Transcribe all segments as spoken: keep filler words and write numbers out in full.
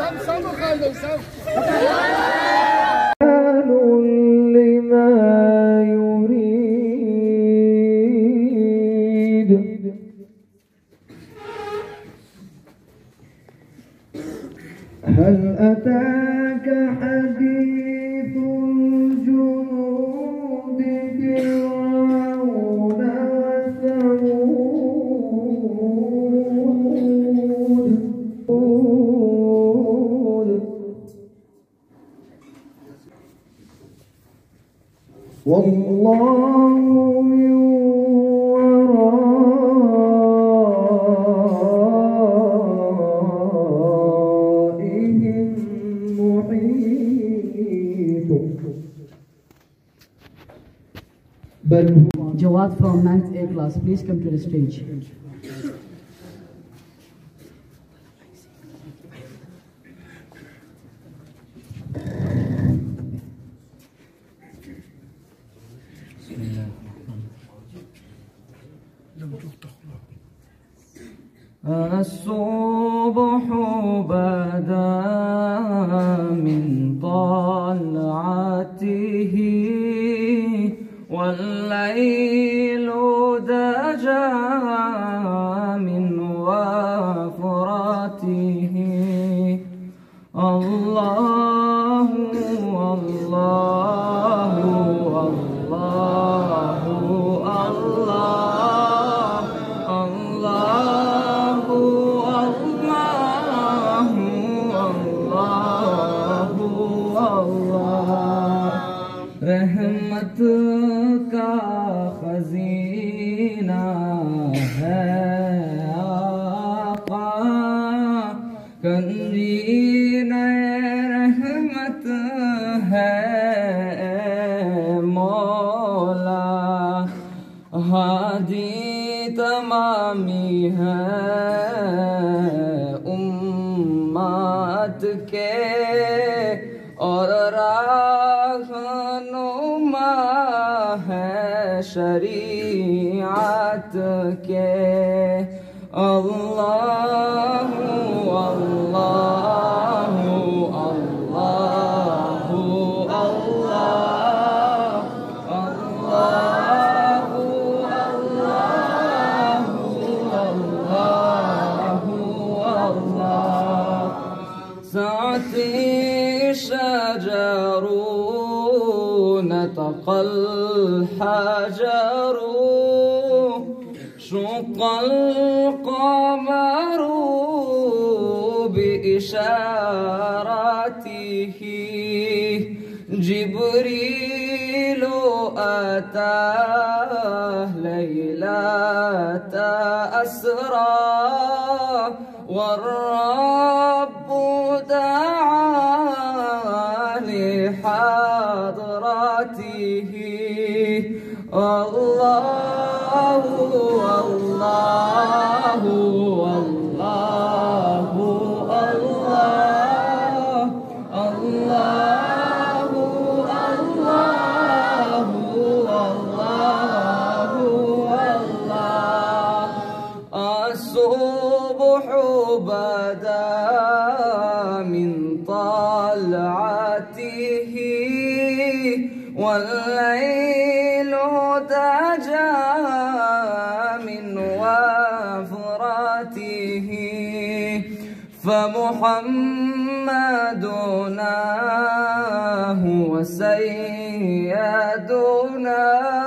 لما يريد هل أتاك حديث الجنود فرعون وثمود والله من ورائهم محيط. Jawad from ninth A class, please come to the stage. الصبح بدا من طلعته والليل دجى من وفراته. الله الله الله الله الله الله الله रहमत का खजीना है आका कंजीन रहमत है मौला हादी तमामी है उम्मत के और रहनुमा है शरीयत के। अल्लाह अल्लाह अल्लाह अल्लाह سعتي شجر نطق الحجر شق القمر بإشارته جبريل أتاه ليلة أسرى والرب دعا لحضرته. الله الله الله الله الله الله الله الصبح بدا من طلعته والليل دجى من وفراته فمحمدنا هو سيدنا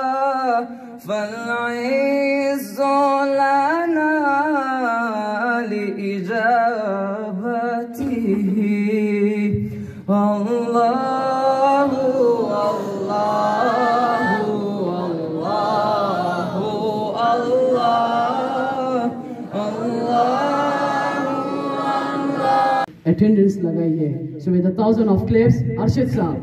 فالعز لنا لإجابته. الله الله الله الله الله. Attendance लगाइए. So with a thousand of claps, Arshid Saab.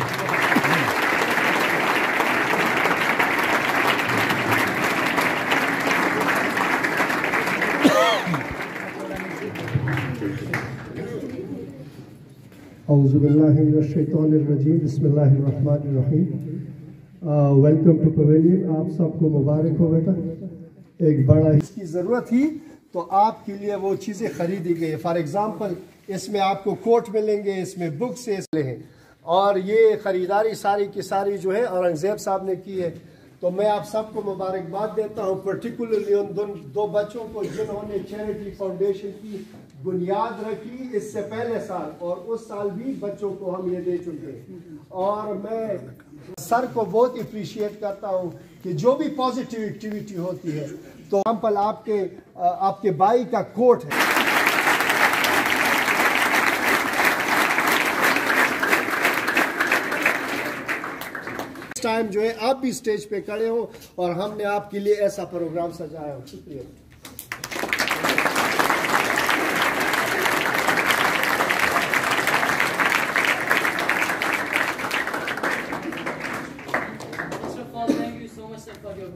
औज़ुबिल्लाहिमिनश्शैतानिर्रजीम बिस्मिल्लाहिर्रहमानिर्रहीम। Welcome to pavilion. आप सबको मुबारक हो बेटा। एक बड़ा इसकी ज़रूरत थी तो आपके लिए वो चीज़ें खरीदी गई। फॉर एग्ज़ाम्पल इसमें आपको कोट मिलेंगे, इसमें बुक्स हैं, और ये ख़रीदारी सारी की सारी जो है औरंगज़ेब साहब ने की है। तो मैं आप सबको मुबारकबाद देता हूँ, पर्टिकुलरली उन दो, दो बच्चों को जिन्होंने चैरिटी फाउंडेशन की बुनियाद रखी इससे पहले साल, और उस साल भी बच्चों को हम ये दे चुके हैं। और मैं सर को बहुत अप्रिशिएट करता हूँ कि जो भी पॉजिटिव एक्टिविटी होती है, तो एग्जाम्पल आपके आपके भाई का कोट है। टाइम जो है आप भी स्टेज पे खड़े हो और हमने आपके लिए ऐसा प्रोग्राम सजाया हो। शुक्रिया। Thank you so much sir for your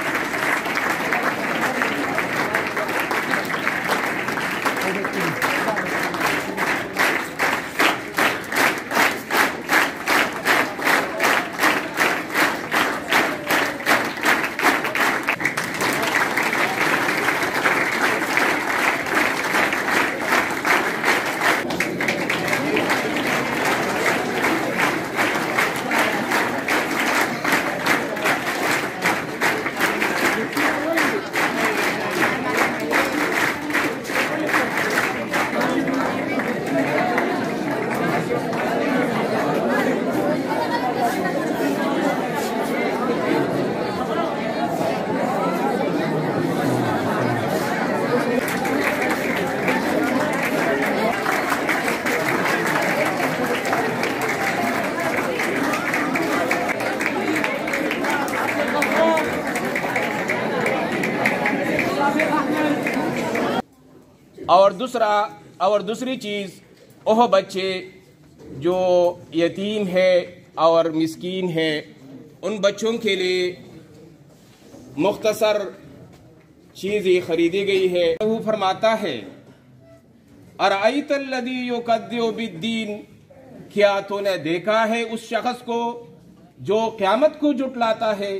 और दूसरा और दूसरी चीज़, वह बच्चे जो यतीम है और मिस्कीन है, उन बच्चों के लिए मुख्तसर चीज़ें खरीदी गई है। वो फरमाता है, अराइतल्लज़ी युकद्दिबु बिद्दीन, क्या तूने देखा है उस शख्स को जो क़यामत को जुटलाता है?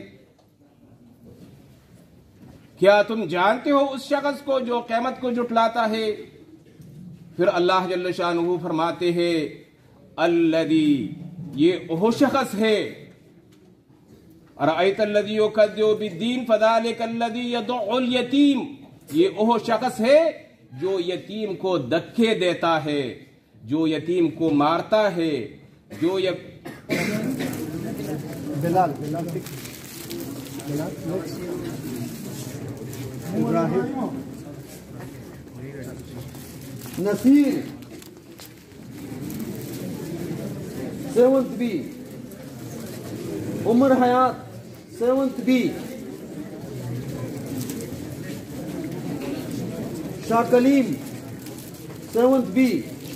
क्या तुम जानते हो उस शख्स को जो क़यामत को जुटलाता है? फिर अल्लाह जल्ल शानुहु फरमाते हैं, अल्लज़ी, ये वह शख्स है, अराइतल्लज़ी युकद्दिबु बिद्दीन फ़ज़ालिकल्लज़ी यदउल यतीम, ये वह शख्स है जो यतीम को धक्के देता है, जो यतीम को मारता है, जो य... Bilal Bilal Bilal Ibrahim Naseer seventh B, Umar Hayat seventh B, Shah Kaleem seventh B.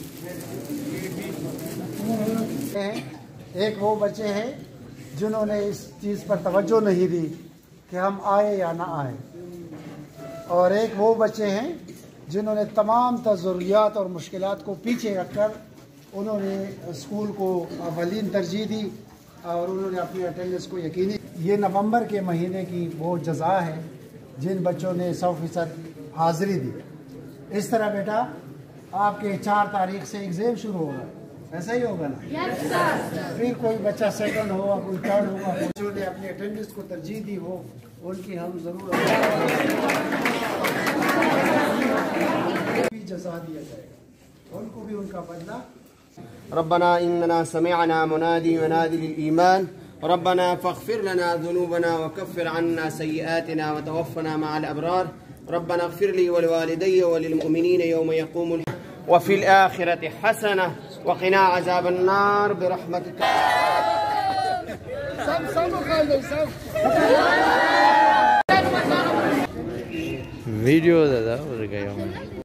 एक वो बच्चे हैं जिन्होंने इस चीज़ पर तवज्जो नहीं दी कि हम आए या ना आए, और एक वो बच्चे हैं जिन्होंने तमाम ज़रूरियात और मुश्किलात को पीछे रखकर उन्होंने स्कूल को अवलीन तरजीह दी और उन्होंने अपनी अटेंडेंस को यकीनी। ये नवंबर के महीने की वो जज़ा है जिन बच्चों ने सौ फीसद हाज़िरी दी। इस तरह बेटा आपके चार तारीख से एग्ज़ाम शुरू होगा, ऐसा ही होगा ना? yes, sir. फिर कोई बच्चा सेकंड होगा, कोई थर्ड होगा, जिन्होंने अपनी अटेंडेंस को तरजीह दी हो उनकी हम ज़रूर भी जज़ा दिया जाएगा, उनको भी उनका बदला। रब्बना इन्नना समिअना मुनादी युनादी लिल ईमान रब्बना फग़फिर लना ज़ुनूबना व कफ़्फ़िर अन्ना सय्यिआतिना व तवफ़्फ़ना मअल अबरार रब्बना इग़फ़िर ली व लिवालिदैय व लिलमुमिनीन यौम यक़ूमुल व फ़िल आख़िरति हसना व क़िना अज़ाबन नार बिरहमतिक। वीडियो दादा